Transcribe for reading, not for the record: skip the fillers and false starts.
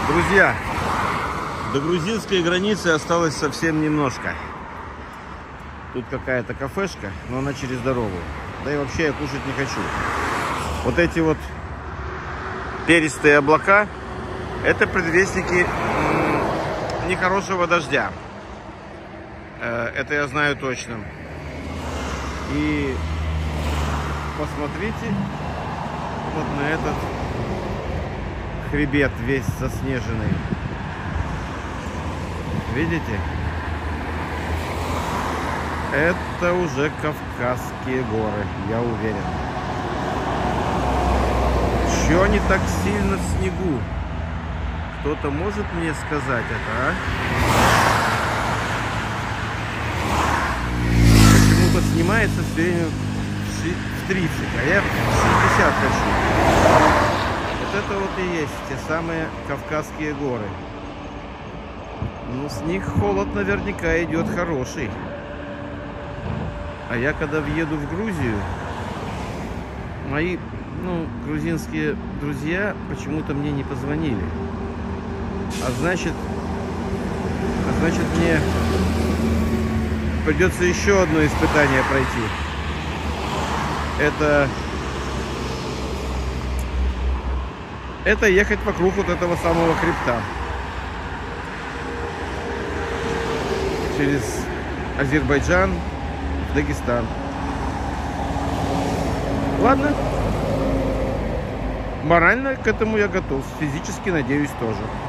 Друзья, до грузинской границы осталось совсем немножко. Тут какая-то кафешка, но она через дорогу. Да и вообще я кушать не хочу. Вот эти вот перистые облака — это предвестники нехорошего дождя. Это я знаю точно. И посмотрите вот на этот хребет весь заснеженный. Видите? Это уже Кавказские горы, я уверен. Чего они так сильно в снегу? Кто-то может мне сказать это, а? Почему-то снимается все время в 30, а я в 60 хочу. Вот это вот и есть те самые Кавказские горы. Ну, с них холод наверняка идет хороший. А я когда въеду в Грузию, мои, грузинские друзья почему-то мне не позвонили. А значит мне придется еще одно испытание пройти. Это ехать вокруг вот этого самого хребта. Через Азербайджан, Дагестан. Ладно. Морально к этому я готов. Физически, надеюсь, тоже.